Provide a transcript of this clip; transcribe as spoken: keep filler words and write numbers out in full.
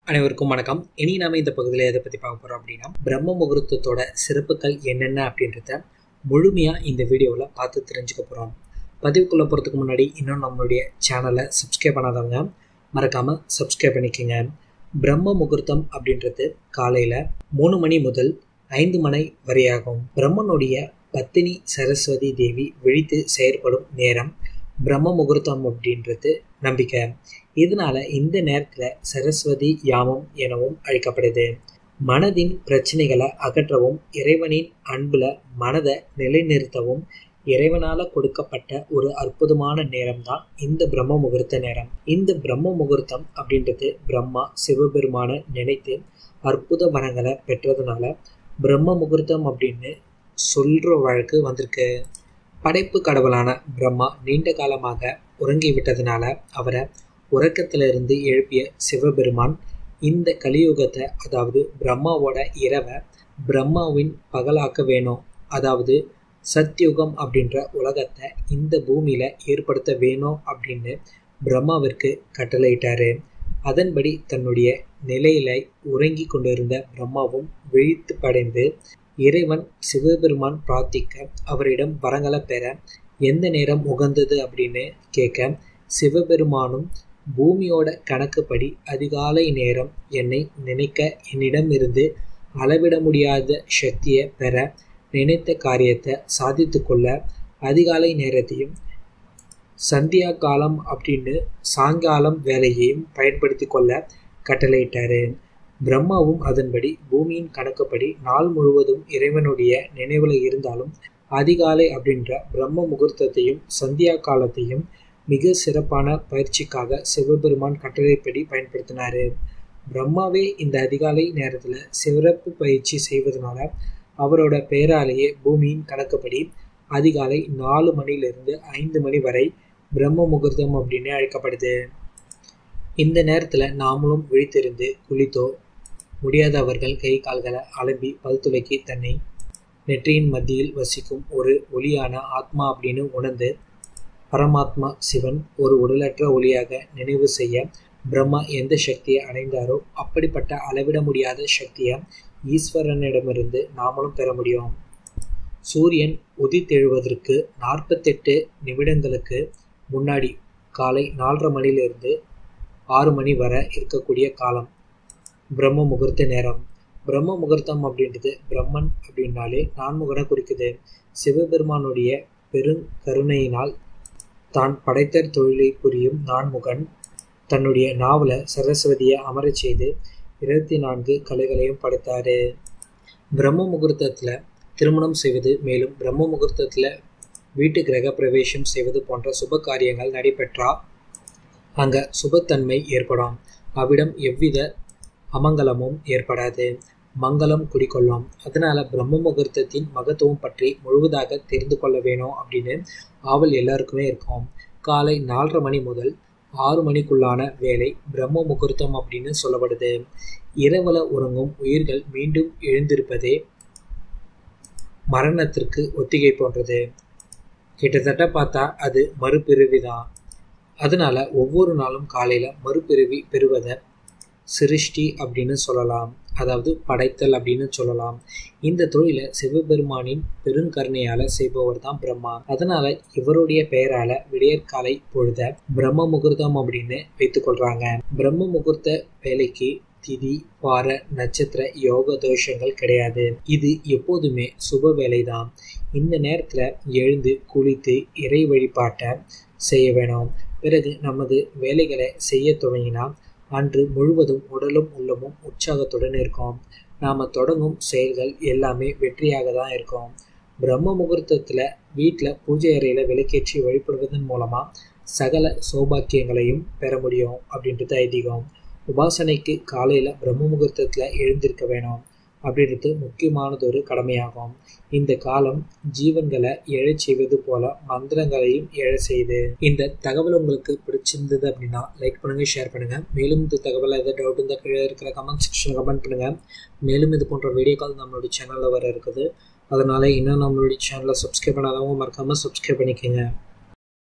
அனைவருக்கும் வணக்கம். இனி நாம இந்த பகுதியில் எதை பற்றி பார்க்க போகிறோம் அப்படின்னா, பிரம்ம முகூர்த்தத்தோட சிறப்புகள் என்னென்ன அப்படின்றத முழுமையாக இந்த வீடியோவில் பார்த்து தெரிஞ்சுக்க போகிறோம். பதிவுக்குள்ளே போகிறதுக்கு முன்னாடி இன்னும் நம்மளுடைய சேனலை சப்ஸ்கிரைப் பண்ணாதவங்க மறக்காமல் சப்ஸ்கிரைப் பண்ணிக்கோங்க. பிரம்ம முகூர்த்தம் அப்படின்றது காலையில் மூணு மணி முதல் ஐந்து மணி வரையாகும். பிரம்மனுடைய பத்தினி சரஸ்வதி தேவி விழித்து செயற்படும் நேரம் பிரம்ம முகூர்த்தம் அப்படின்றது நம்பிக்கை. இதனால இந்த நேரத்தில் சரஸ்வதி யாமம் எனவும் அழைக்கப்படுது. மனதின் பிரச்சனைகளை அகற்றவும் இறைவனின் அன்புல மனதை நிலைநிறுத்தவும் இறைவனால கொடுக்கப்பட்ட ஒரு அற்புதமான நேரம் தான் இந்த பிரம்ம முகூர்த்த நேரம். இந்த பிரம்ம முகூர்த்தம் அப்படின்றது பிரம்மா சிவபெருமான நினைத்து அற்புத வரங்களை பெற்றதுனால பிரம்ம முகூர்த்தம் அப்படின்னு சொல்ற வழக்கு வந்திருக்கு. படைப்பு கடவுளான பிரம்மா நீண்ட காலமாக உறங்கி விட்டதுனால அவரை உறக்கத்திலிருந்து எழுப்பிய சிவபெருமான் இந்த கலியுகத்தை, அதாவது பிரம்மாவோட இரவை பிரம்மாவின் பகலாக்க வேணும், அதாவது சத்யுகம் அப்படின்ற உலகத்தை இந்த பூமியில ஏற்படுத்த வேணும் அப்படின்னு பிரம்மாவிற்கு கட்டளையிட்டாரு. அதன்படி தன்னுடைய நிலையில உறங்கி கொண்டிருந்த பிரம்மாவும் விழித்து படைந்து இறைவன் சிவபெருமான் பிரார்த்திக்க அவரிடம் வரங்களை பெற எந்த நேரம் உகந்தது அப்படின்னு கேட்க சிவபெருமானும் பூமியோட கணக்குப்படி அதிகாலை நேரம் என்னை நினைக்க என்னிடம் இருந்து அளவிட முடியாத சக்தியை பெற நினைத்த காரியத்தை சாதித்து கொள்ள அதிகாலை நேரத்தையும் சந்தியா காலம் அப்படின்னு சாயங்காலம் வேலையையும் பயன்படுத்தி கொள்ள கட்டளையிட்டாரு. பிரம்மாவும் அதன்படி பூமியின் கணக்குப்படி நாள் முழுவதும் இறைவனுடைய நினைவுல இருந்தாலும் அதிகாலை அப்படின்ற பிரம்ம முகூர்த்தத்தையும் சந்தியா காலத்தையும் மிக சிறப்பான பயிற்சிக்காக சிவபெருமான் கட்டளைப்படி பயன்படுத்தினாரு. பிரம்மாவே இந்த அதிகாலை நேரத்துல சிறப்பு பயிற்சி செய்வதனால அவரோட பெயராலேயே பூமியின் கணக்குப்படி அதிகாலை நாலு மணிலிருந்து ஐந்து மணி வரை பிரம்ம முகூர்த்தம் அப்படின்னு அழைக்கப்படுது. இந்த நேரத்துல நாமளும் விழித்திருந்து குளித்தோ, முடியாதவர்கள் கை கால்களை அலம்பி பல் துலக்கி தன்னை நெற்றியின் மத்தியில் வசிக்கும் ஒரு ஒளியான ஆத்மா அப்படின்னு உணர்ந்து பரமாத்மா சிவன் ஒரு உடலற்ற ஒளியாக நினைவு செய்ய பிரம்மா எந்த சக்தியை அடைந்தாரோ அப்படிப்பட்ட அளவிட முடியாத சக்தியை ஈஸ்வரனிடமிருந்து நாமளும் பெற முடியும். சூரியன் உதித்தெழுவதற்கு நாற்பத்தெட்டு நிமிடங்களுக்கு முன்னாடி காலை நாலரை மணிலிருந்து ஆறு மணி வரை இருக்கக்கூடிய காலம் பிரம்ம முகூர்த்த நேரம். பிரம்ம முகூர்த்தம் அப்படின்றது பிரம்மன் அப்படின்னாலே நான்முகனை குறிக்குது. சிவபெருமானுடைய பெருங்கருணையினால் தான் படைத்த தொழிலை புரியும் நான்முகன் தன்னுடைய நாவல சரஸ்வதியை அமரச் செய்து இருபத்தி நான்கு கலைகளையும் படைத்தாரு. பிரம்ம முகூர்த்தத்துல திருமணம் செய்வது, மேலும் பிரம்ம முகூர்த்தத்துல வீட்டு கிரக பிரவேசம் செய்வது போன்ற சுப காரியங்கள் நடைபெற்றா அங்க சுபத்தன்மை ஏற்படும். அவ்விடம் எவ்வித அமங்கலமும் ஏற்படாது, மங்களம் குடிக்கொள்ளும். அதனால பிரம்ம முகூர்த்தத்தின் மகத்துவம் பற்றி முழுவதாக தெரிந்து கொள்ள வேணும் அப்படின்னு ஆவல் எல்லாருக்குமே இருக்கும். காலை நாலரை மணி முதல் ஆறு மணிக்குள்ளான வேலை பிரம்ம முகூர்த்தம் அப்படின்னு சொல்லப்படுது. இரவுல உறங்கும் உயிர்கள் மீண்டும் எழுந்திருப்பதே மரணத்திற்கு ஒத்திகை போன்றது. கிட்டத்தட்ட பார்த்தா அது மறுபிறவிதான். அதனால ஒவ்வொரு நாளும் காலையில மறுபிறவி பெறுவதை சிருஷ்டி அப்படின்னு சொல்லலாம், அதாவது படைத்தல் அப்படின்னு சொல்லலாம். இந்த தொழிலை சிவபெருமானின் பெருங்கருணையால செய்பவர் தான் பிரம்மா. அதனால இவருடைய பெயரால விடியற்காலை பொழுத பிரம்ம முகூர்த்தம் அப்படின்னு வைத்துக் கொள்றாங்க. பிரம்ம முகூர்த்த வேலைக்கு திதி, வார, நட்சத்திர, யோக தோஷங்கள் கிடையாது. இது எப்போதுமே சுப வேலைதான். இந்த நேரத்துல எழுந்து குளித்து இறை வழிபாட்டை செய்ய வேணும். பிறகு நமது வேலைகளை செய்ய துவங்கினா அன்று முழுவதும் உடலும் உள்ளமும் உற்சாகத்துடன் இருக்கும். நாம தொடங்கும் செயல்கள் எல்லாமே வெற்றியாக தான் இருக்கும். பிரம்ம முகூர்த்தத்துல வீட்டில் பூஜை அறையில விளக்கேற்றி வழிபடுவதன் மூலமா சகல சௌபாக்கியங்களையும் பெற முடியும் அப்படின்றது ஐதீகம். உபாசனைக்கு காலையில பிரம்ம முகூர்த்தத்துல எழுந்திருக்க வேணும் அப்படின்றது முக்கியமானதொரு கடமையாகும். இந்த காலம் ஜீவன்களை எழச் செய்வது போல மந்திரங்களையும் எழ செய்து. இந்த தகவல் உங்களுக்கு பிடிச்சிருந்தது அப்படின்னா லைக் பண்ணுங்க, ஷேர் பண்ணுங்க. மேலும் இந்த தகவல் ஏதாவது டவுட் இருந்தால் கீழே இருக்கிற கமெண்ட் செக்ஷன் கமெண்ட் பண்ணுங்க. மேலும் இது போன்ற வீடியோக்கள் நம்மளுடைய சேனல்ல வர இருக்குது. அதனால இன்னும் நம்மளுடைய சேனலை சப்ஸ்கிரைப் பண்ணாதவங்க மறக்காம சப்ஸ்கிரைப் பண்ணிக்கோங்க.